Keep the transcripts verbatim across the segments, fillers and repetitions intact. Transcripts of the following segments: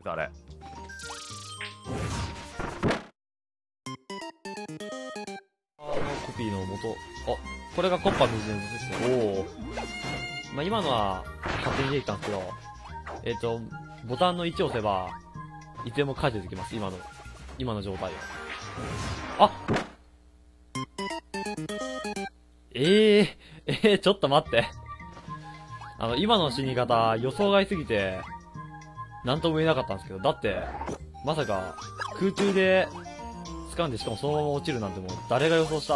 あれ。 コピーの元。あ、これがコッパ水の術ですね。おお。まあ、今のは勝手にできたんですけど、えっと、ボタンのいちを押せば、いつでも解除できます。今の、今の状態を。あええー、えー、ちょっと待って。あの、今の死に方、予想外すぎて、なんとも言えなかったんですけど、だって、まさか、空中で、掴んでしかもそのまま落ちるなんてもう、誰が予想した？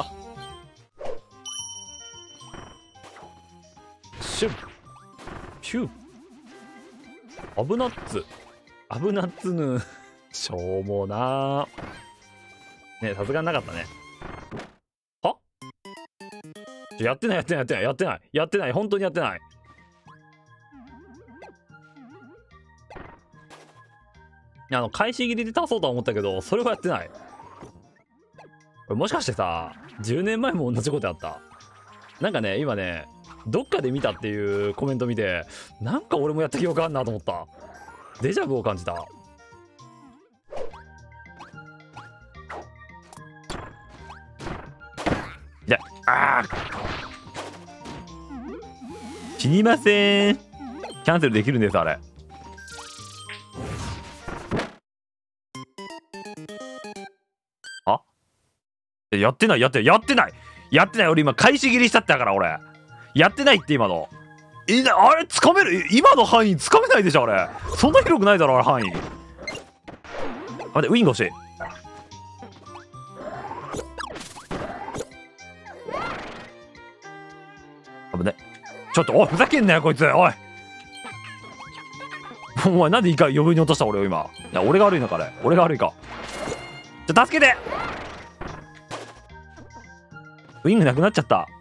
シュッピュッ危なっつ危なっつぬしょうもなーね。さすがになかったね。はやってないやってないやってないやってないやってない本当にやってない。あの返し切りで足そうとは思ったけど、それはやってない。これもしかしてさ、じゅうねんまえも同じことやった？なんかね、今ね、どっかで見たっていうコメント見て、なんか俺もやった記憶あんなと思った。デジャブを感じた。いや、あー死にません。キャンセルできるんです、あれ。あやってないやってないやってないやってない。俺今返し切りしちゃったから俺やってないって。今のえあれつかめる？今の範囲つかめないでしょあれ。そんな広くないだろあれ範囲。待ってウィンが欲しい。危ね。ちょっとおいふざけんなよこいつ。おいお前なんでいいか余分に落とした俺を今。いや俺が悪いのかあれ。俺が悪いか。ちょ助けて。ウィングなくなっちゃった。